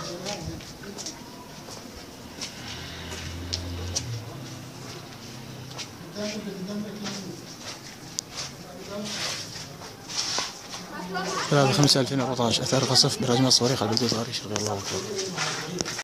3/5/2014 أثار قصف برجم الصواريخ البلدية الغربية الشرقية. الله أكبر.